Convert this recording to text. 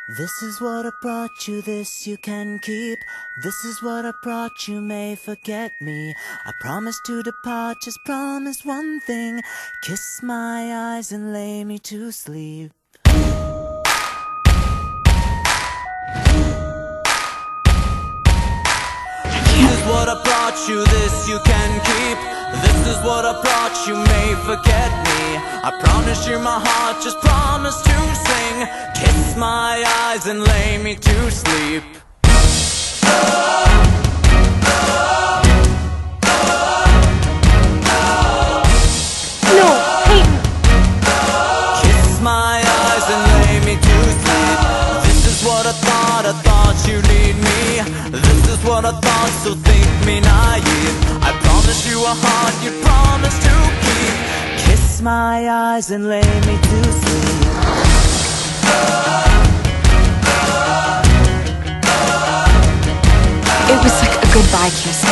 This is what I brought you, this you can keep. This is what I brought you, may forget me. I promise to depart, just promise one thing. Kiss my eyes and lay me to sleep. This is what I brought you, this you can keep. This is what I brought you, may forget me. I promise you my heart, just promise to sing. Kiss my eyes and lay me to sleep. No, Peyton! Kiss my eyes and lay me to sleep. This is what I thought you'd need me. This is what I thought, so think me naive. I promise you a heart you promise to keep. Kiss my eyes and lay me to sleep. It was like a goodbye kiss.